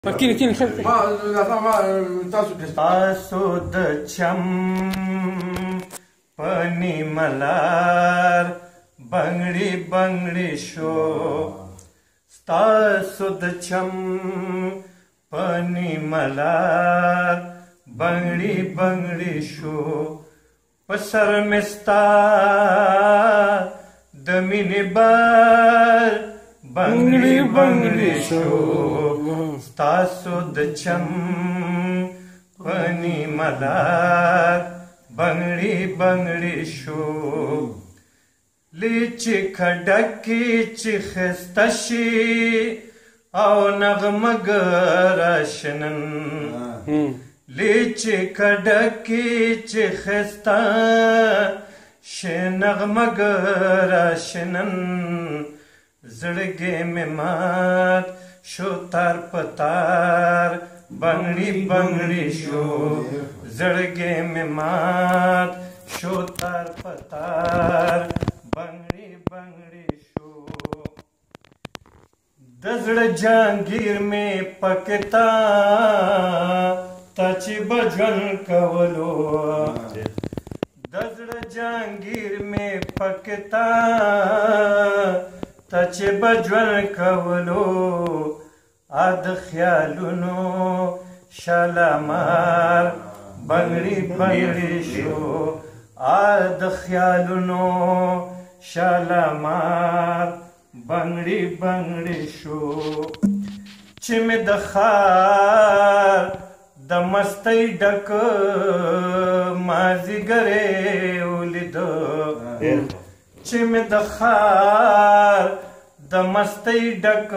کینې تاسو د چم پنی ملار بنگړي بنگړي شو تاسو د چم پنی ملار بنگړي بنگړي شو پسر مستا د مینې بار بنگړي بنگړي شو تاسو د چم پنی ملار بنگړي بنگړي شو لیچې کډکې چې خسته شي او نغمه راشنن لیچې کډکې چې خسته شي نغمه راشنن زړګې مې مات شو تار پتار بنگړي بنگړي شو زړګې مې مات شو تار پتار بنگړي بنگړي شو د زړه جهانګیر مې پکتا تا چې بجن کولو د زړه جهانګیر مې پکتا تا چې بجن کولو د خیالونو شالمار بنگړي بنگړي شو د خیالونو شالمار بنگړي بنگړي شو چې مې د ښار د مستۍ ډک مازیګری ولیده چې مې د ښار د مستۍ ډک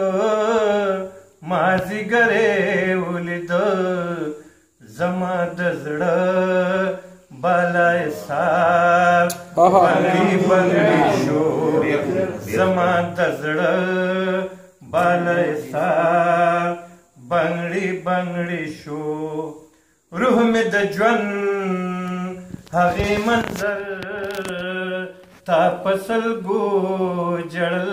مازیګری ولیده زما د زړه بالای سار بنگړي بنگړي شو زما د زړه بالای سار بنگړي بنگړي شو روح مې د ژوند هغې منظر تا په سلګو جړل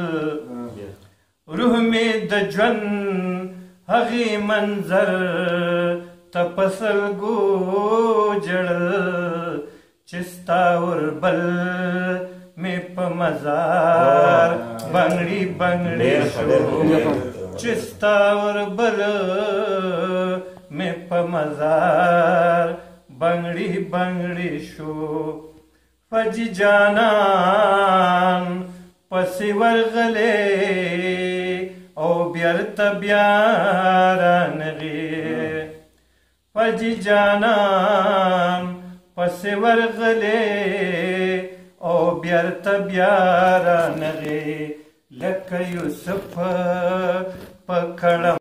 روح مې د ژوند هغې منظر ته په سلګو جړل چې ستا وربل مې په مزار بنگړي بنگړي شو چې ستا وربل مې په مزار بنگړي بنگړي شو فجي جانان پسې ورغلې او بیرته بیا رانغې فجي جانان پسې ورغلې او بیرته بیا رانغې لکه یوسف په کړم